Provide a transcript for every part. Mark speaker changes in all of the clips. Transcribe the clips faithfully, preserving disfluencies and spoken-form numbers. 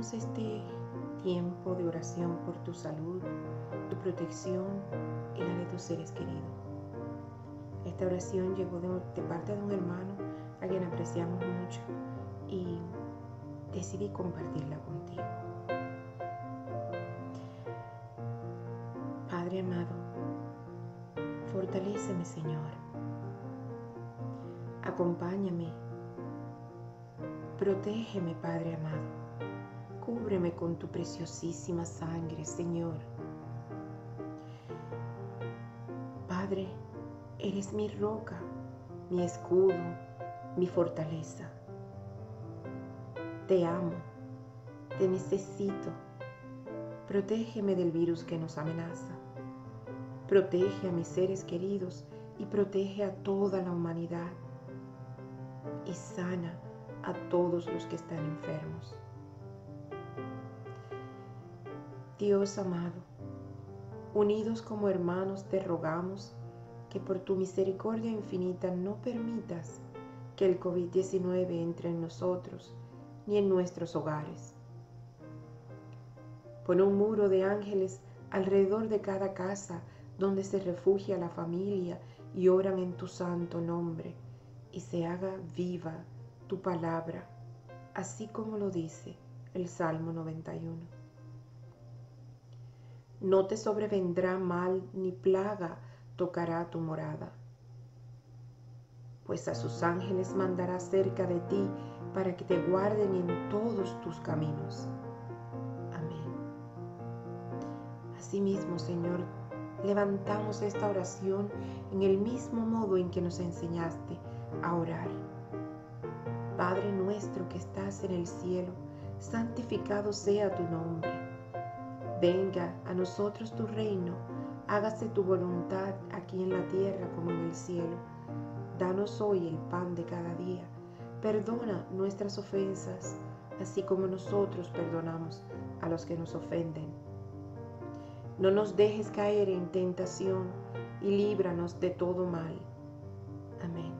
Speaker 1: Tomamos este tiempo de oración por tu salud, tu protección y la de tus seres queridos. Esta oración llegó de, de parte de un hermano a quien apreciamos mucho y decidí compartirla contigo. Padre amado, fortaléceme, Señor. Acompáñame. Protégeme, Padre amado. Cúbreme con tu preciosísima sangre, Señor. Padre, eres mi roca, mi escudo, mi fortaleza. Te amo, te necesito. Protégeme del virus que nos amenaza. Protege a mis seres queridos y protege a toda la humanidad. Y sana a todos los que están enfermos. Dios amado, unidos como hermanos te rogamos que por tu misericordia infinita no permitas que el COVID diecinueve entre en nosotros ni en nuestros hogares. Pon un muro de ángeles alrededor de cada casa donde se refugia la familia y oran en tu santo nombre, y se haga viva tu palabra, así como lo dice el Salmo noventa y uno. No te sobrevendrá mal ni plaga tocará tu morada, pues a sus ángeles mandará cerca de ti para que te guarden en todos tus caminos. Amén. Asimismo, Señor, levantamos esta oración en el mismo modo en que nos enseñaste a orar. Padre nuestro que estás en el cielo, santificado sea tu nombre. Venga a nosotros tu reino, hágase tu voluntad aquí en la tierra como en el cielo. Danos hoy el pan de cada día. Perdona nuestras ofensas, así como nosotros perdonamos a los que nos ofenden. No nos dejes caer en tentación y líbranos de todo mal. Amén.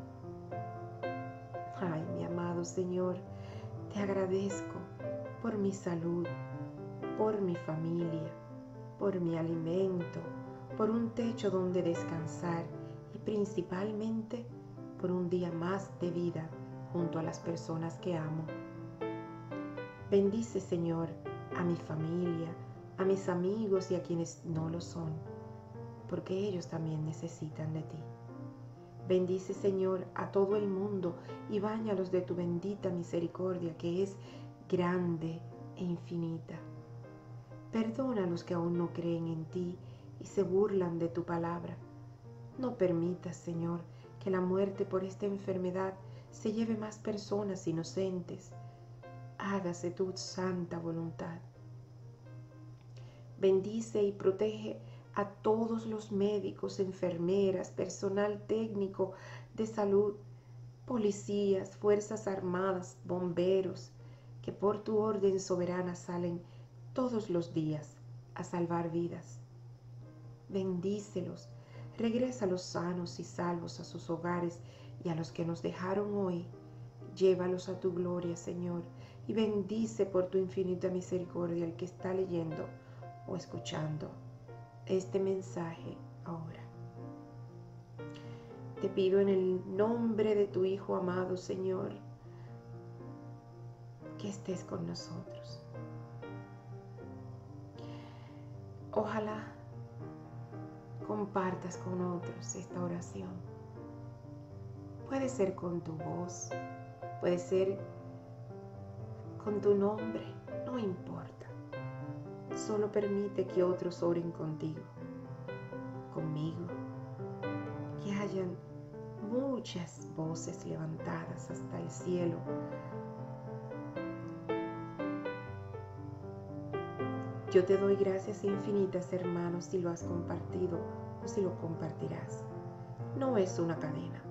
Speaker 1: Ay, mi amado Señor, te agradezco por mi salud, por mi familia, por mi alimento, por un techo donde descansar y principalmente por un día más de vida junto a las personas que amo. Bendice, Señor, a mi familia, a mis amigos y a quienes no lo son, porque ellos también necesitan de ti. Bendice, Señor, a todo el mundo y báñalos de tu bendita misericordia, que es grande e infinita. Perdona a los que aún no creen en ti y se burlan de tu palabra. No permitas, Señor, que la muerte por esta enfermedad se lleve más personas inocentes. Hágase tu santa voluntad. Bendice y protege a todos los médicos, enfermeras, personal técnico de salud, policías, fuerzas armadas, bomberos, que por tu orden soberana salen todos los días a salvar vidas. Bendícelos, regrésalos sanos y salvos a sus hogares, y a los que nos dejaron hoy, llévalos a tu gloria, Señor, y bendice por tu infinita misericordia al que está leyendo o escuchando este mensaje ahora. Te pido en el nombre de tu Hijo amado, Señor, que estés con nosotros. Ojalá compartas con otros esta oración. Puede ser con tu voz, puede ser con tu nombre, no importa. Solo permite que otros oren contigo, conmigo, que hayan muchas voces levantadas hasta el cielo. Yo te doy gracias infinitas, hermanos, si lo has compartido o si lo compartirás. No es una cadena,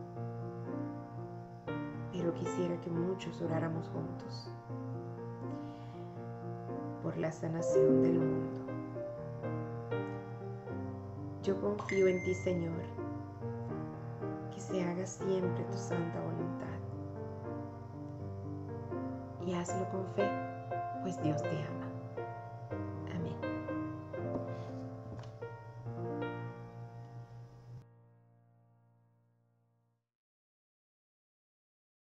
Speaker 1: pero quisiera que muchos oráramos juntos por la sanación del mundo. Yo confío en ti, Señor, que se haga siempre tu santa voluntad. Y hazlo con fe, pues Dios te ama.